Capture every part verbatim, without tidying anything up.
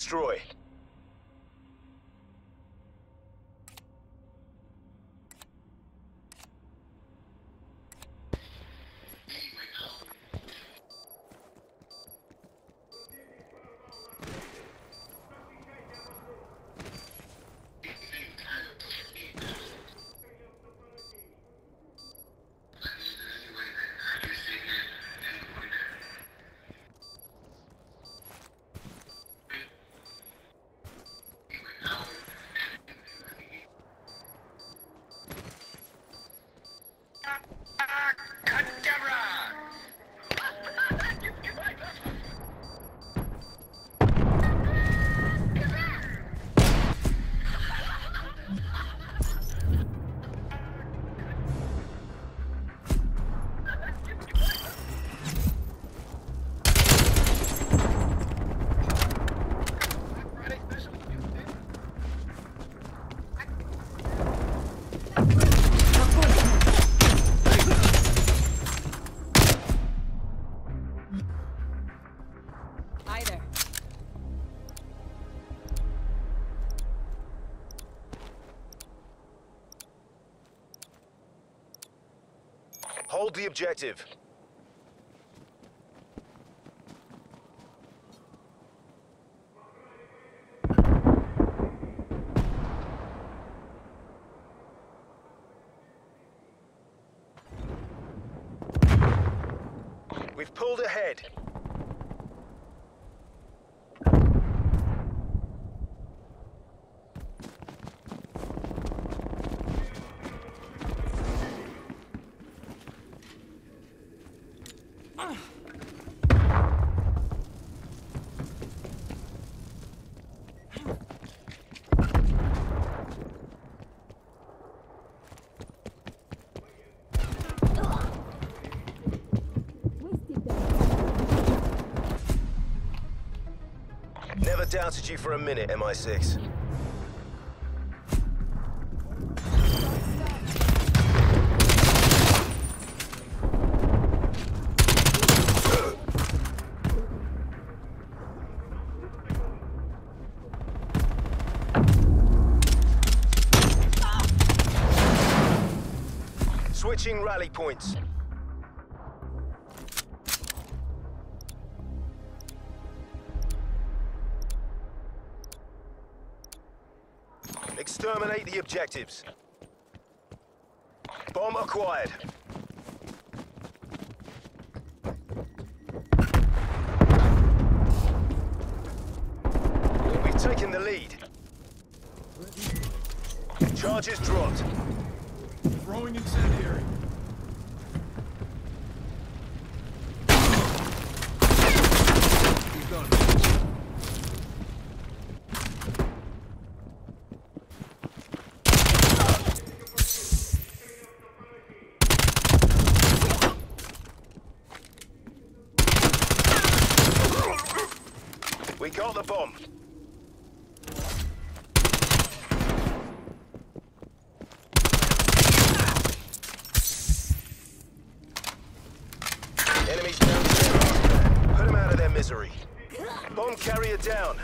destroy. Hold the objective. We've pulled ahead. Never doubted you for a minute, M I six. Switching rally points. Exterminate the objectives. Bomb acquired. We've taken the lead. Charges dropped. Throwing incendiary. He's done. We got the bomb. Enemies down to zero. Put them out of their misery. Bomb carrier down.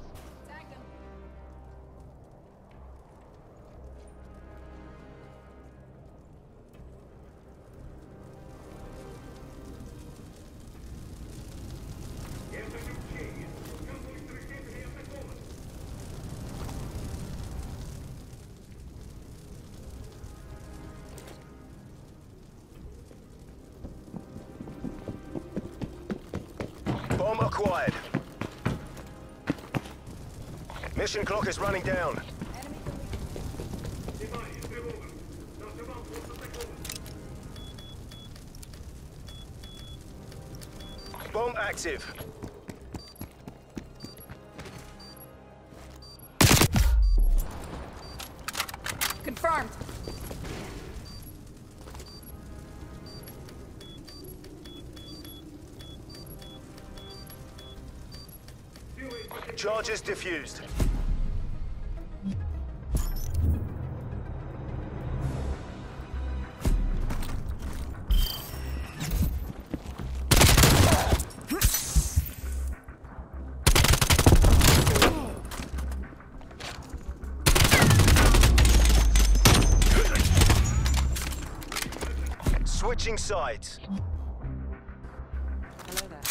Bomb acquired. Mission clock is running down. Bomb active. Confirmed. Charges diffused. Switching sides. Hello there.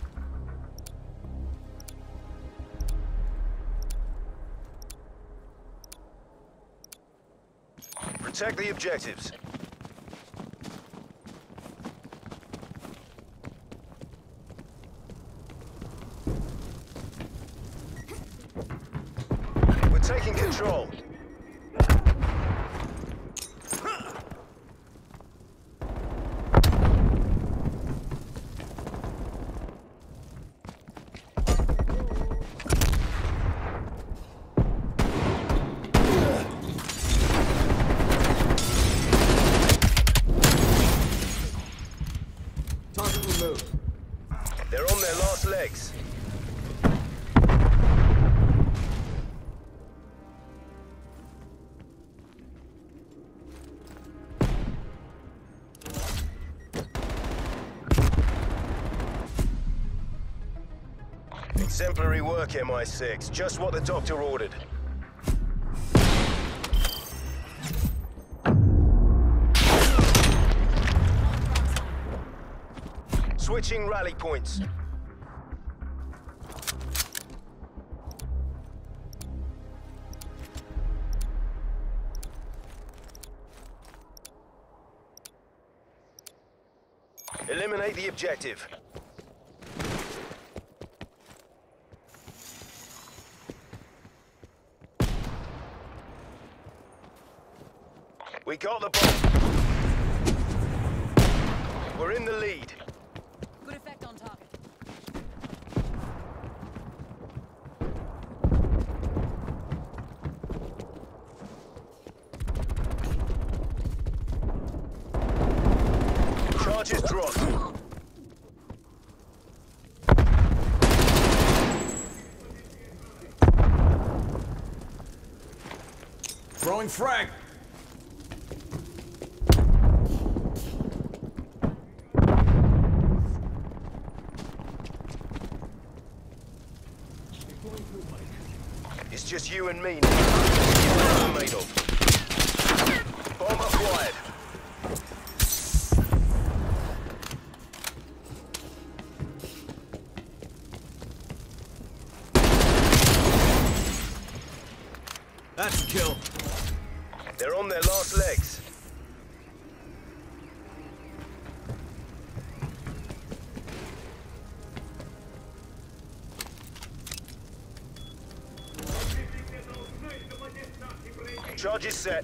Protect the objectives. We're taking control. They're on their last legs. Exemplary work, M I six. Just what the doctor ordered. Switching rally points. Eliminate the objective. We got the bomb. We're in the lead. Good effect on target. Charges dropped. Throwing frag. It's just you and me now. What I'm made of. Bomb acquired. That's a kill. They're on their last legs. Charges set.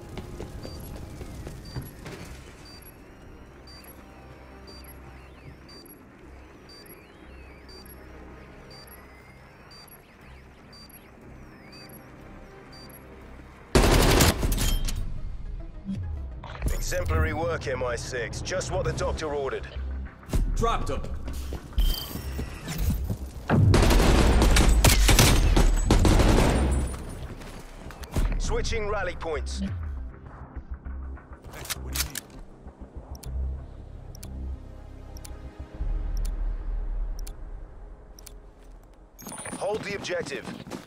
Exemplary work, M I six. Just what the doctor ordered. Dropped him. Switching rally points. Hey, what do you need? Hold the objective.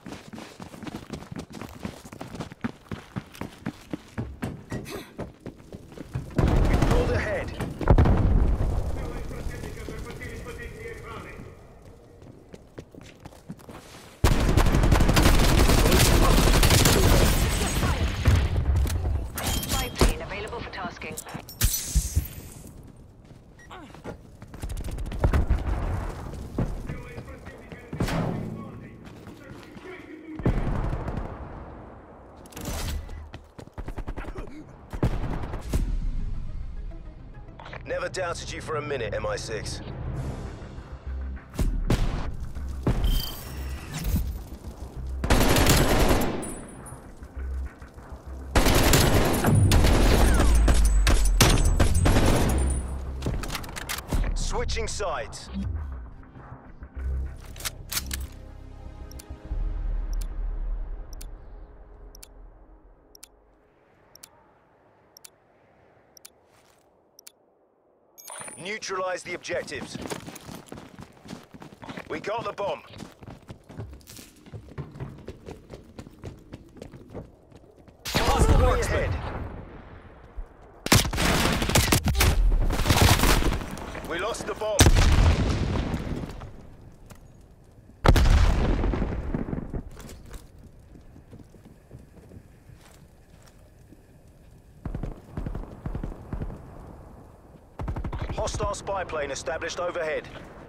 We pulled ahead. Never doubted you for a minute, M I six. Switching sides. Neutralize the objectives. We got the bomb. Hostile marksman. Ahead. lost the bomb. Hostile spy plane established overhead.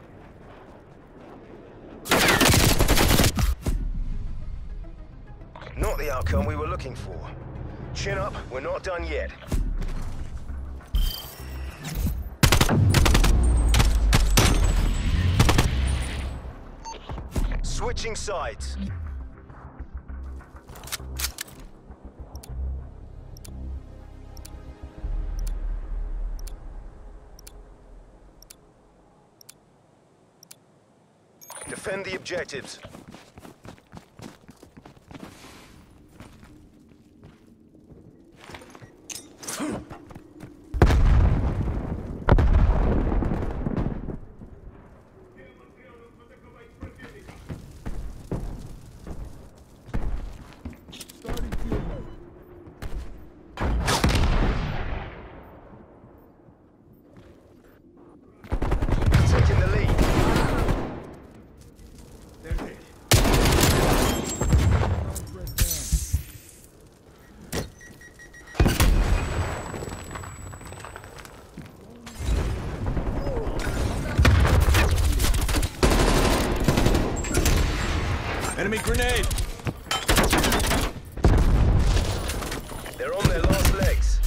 Not the outcome we were looking for. Chin up, we're not done yet. Switching sides. Defend the objectives. Taking the lead. Enemy grenade! They're on their last legs.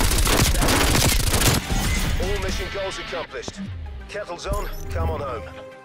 All mission goals accomplished. Kettle's on, come on home.